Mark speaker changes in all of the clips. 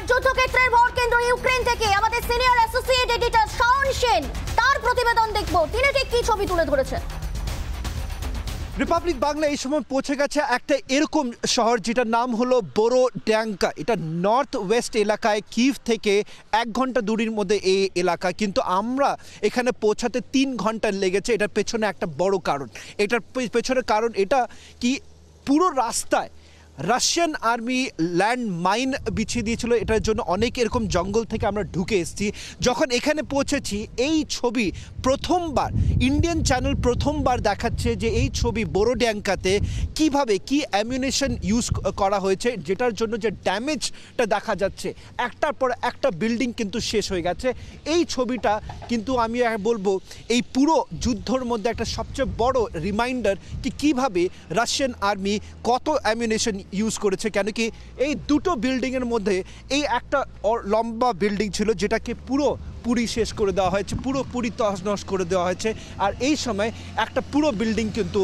Speaker 1: যুদ্ধক্ষেত্রের vote কেন্দ্র Ukraine থেকে আমাদের senior associate editor Shaon Sen তার প্রতিবেদন দেখব। তিনি ঠিক কি ছবি তুলে ধরেছেন।
Speaker 2: রিপাবলিক বাংলা এই সময় পৌঁছে গেছে একটা এরকম শহর যেটার নাম হলো বোরোড্যাঙ্কা। এটা নর্থ ওয়েস্ট এলাকায় কিভ থেকে 1 ঘন্টা দূরের মধ্যে এই এলাকা, কিন্তু আমরা এখানে পৌঁছাতে 3 ঘন্টা লেগেছে। এটার পেছনে একটা বড় কারণ। এটার পেছনে কারণ এটা কি পুরো রাস্তায় রাশিয়ান আর্মি ল্যান্ড মাইন বিছিয়ে দিয়েছিল। এটার জন্য অনেক এরকম জঙ্গল থেকে আমরা ঢুকে এসেছি। যখন এখানে পৌঁছেছি এই ছবি প্রথমবার ইন্ডিয়ান চ্যানেল প্রথমবার দেখাচ্ছে যে এই ছবি বোরোড্যাঙ্কাতে কিভাবে কি অ্যামিউনিশন ইউজ করা হয়েছে, যেটার জন্য যে ড্যামেজটা দেখা যাচ্ছে, একটার পর একটা বিল্ডিং কিন্তু শেষ হয়ে গেছে। এই ছবিটা কিন্তু আমি বলবো এই পুরো যুদ্ধর মধ্যে একটা সবচেয়ে বড় রিমাইন্ডার কি কীভাবে রাশিয়ান আর্মি কত অ্যামিউনিশন ইউজ করেছে। কেন কি এই দুটো বিল্ডিংয়ের মধ্যে এই একটা লম্বা বিল্ডিং ছিল যেটাকে পুরি শেষ করে দেওয়া হয়েছে, পুরোপুরি তছনছ করে দেওয়া হয়েছে। আর এই সময় একটা পুরো বিল্ডিং কিন্তু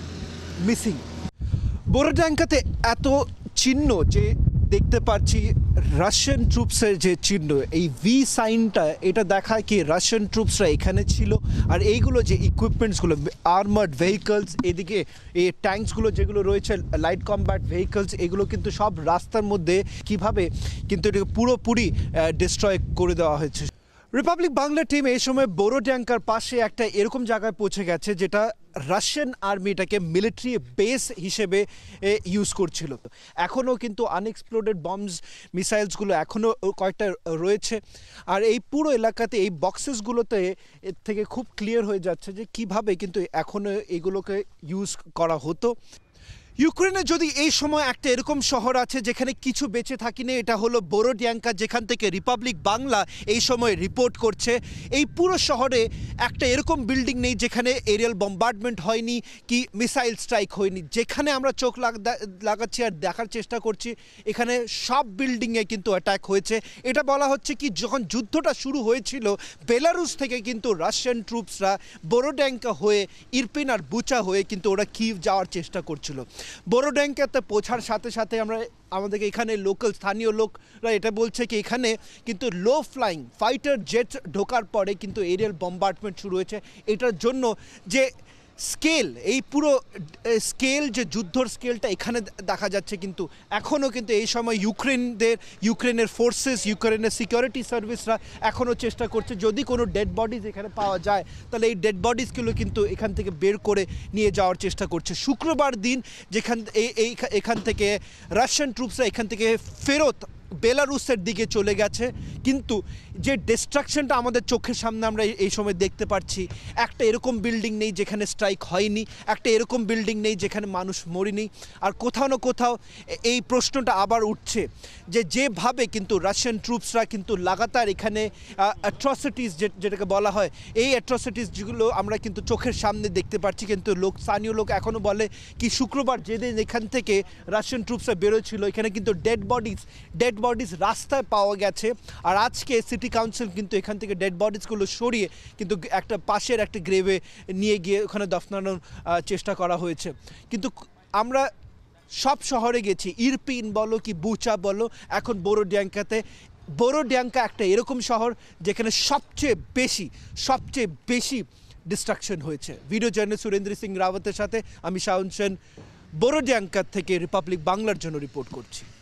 Speaker 2: মিসিং। বোরোড্যাঙ্কাতে এত চিহ্ন যে দেখতে পাচ্ছি রাশিয়ান ট্রুপসের যে চিহ্ন, এই ভি সাইনটা এটা দেখায় কি রাশিয়ান ট্রুপসরা এখানে ছিল। আর এইগুলো যে ইকুইপমেন্টসগুলো আর্মার্ড ভেহিকলস, এদিকে এই ট্যাঙ্কসগুলো যেগুলো রয়েছে লাইট কম্ব্যাট ভেহিকলস, এগুলো কিন্তু সব রাস্তার মধ্যে কিভাবে কিন্তু এটাকে পুরোপুরি ডিস্ট্রয় করে দেওয়া হয়েছে। রিপাবলিক বাংলা টিম এই সময় বোরোড্যাঙ্কার পাশে একটা এরকম জায়গায় পৌঁছে গেছে যেটা রাশিয়ান আর্মিটাকে মিলিটারি বেস হিসেবে ইউজ করছিল। এখনও কিন্তু আনএক্সপ্লোডেড বম্বস মিসাইলসগুলো এখনও কয়েকটা রয়েছে। আর এই পুরো এলাকাতে এই বক্সেসগুলোতে এর থেকে খুব ক্লিয়ার হয়ে যাচ্ছে যে কিভাবে কিন্তু এখনও এগুলোকে ইউজ করা হতো। ইউক্রেনে যদি এই সময় একটা এরকম শহর আছে যেখানে কিছু বেঁচে থাকিনি, এটা হলো বোরোড্যাঙ্কা, যেখান থেকে রিপাবলিক বাংলা এই সময় রিপোর্ট করছে। এই পুরো শহরে একটা এরকম বিল্ডিং নেই যেখানে এরিয়াল বম্বার্ডমেন্ট হয়নি কি মিসাইল স্ট্রাইক হয়নি। যেখানে আমরা চোখ লাগাচ্ছি আর দেখার চেষ্টা করছি এখানে সব বিল্ডিংয়ে কিন্তু অ্যাটাক হয়েছে। এটা বলা হচ্ছে কি যখন যুদ্ধটা শুরু হয়েছিল বেলারুস থেকে কিন্তু রাশিয়ান ট্রুপসরা বোরোড্যাঙ্কা হয়ে ইরপিন আর বুচা হয়ে কিন্তু ওরা কিভ যাওয়ার চেষ্টা করছিল। বোরোড্যাঙ্কাতে পৌঁছার সাথে সাথে আমাদেরকে এখানে লোকাল স্থানীয় লোকরা এটা বলছে কি এখানে কিন্তু লো ফ্লাইং ফাইটার জেট ঢোকার পরে কিন্তু এরিয়াল বম্বার্ডমেন্ট শুরু হয়েছে। এটার জন্য যে স্কেল, এই পুরো স্কেল যে যুদ্ধর স্কেলটা এখানে দেখা যাচ্ছে। কিন্তু এখনও কিন্তু এই সময় ইউক্রেনের ফোর্সেস, ইউক্রেনের সিকিউরিটি সার্ভিসরা এখনও চেষ্টা করছে যদি কোনো ডেড বডিজ এখানে পাওয়া যায় তাহলে এই ডেড বডিজগুলো কিন্তু এখান থেকে বের করে নিয়ে যাওয়ার চেষ্টা করছে। শুক্রবার দিন এখান থেকে রাশিয়ান ট্রুপসরা এখান থেকে ফেরত বেলারুসের দিকে চলে গেছে। কিন্তু যে ডিস্ট্রাকশনটা আমাদের চোখের সামনে আমরা এই সময় দেখতে পাচ্ছি, একটা এরকম বিল্ডিং নেই যেখানে স্ট্রাইক হয়নি, একটা এরকম বিল্ডিং নেই যেখানে মানুষ মরেনি। আর কোথাও না কোথাও এই প্রশ্নটা আবার উঠছে যে যেভাবে কিন্তু রাশিয়ান ট্রুপসরা কিন্তু লাগাতার এখানে অ্যাট্রসিটিস যেটাকে বলা হয়, এই অ্যাট্রসিটিস যেগুলো আমরা কিন্তু চোখের সামনে দেখতে পাচ্ছি। কিন্তু স্থানীয় লোক এখনও বলে কি শুক্রবার যেদিন এখান থেকে রাশিয়ান ট্রুপসরা বেরোচ্ছিল এখানে কিন্তু ডেড বডিজ রাস্তায় পাওয়া গেছে। আর আজকে সিটি কাউন্সিল কিন্তু এখান থেকে ডেড বডিজগুলো সরিয়ে কিন্তু একটা পাশের একটা গ্রেভে নিয়ে গিয়ে ওখানে দফনানোর চেষ্টা করা হয়েছে। কিন্তু আমরা সব শহরে গেছি, ইরপিন বলো কি বুচা বলো, এখন বোরোড্যাঙ্কা একটা এরকম শহর যেখানে সবচেয়ে বেশি ডিস্ট্রাকশন হয়েছে। ভিডিও জার্নালিস্ট সুরেন্দ্র সিং রাওয়াতের সাথে আমি শাওন সেন বোরোড্যাঙ্কা থেকে রিপাবলিক বাংলার জন্য রিপোর্ট করছি।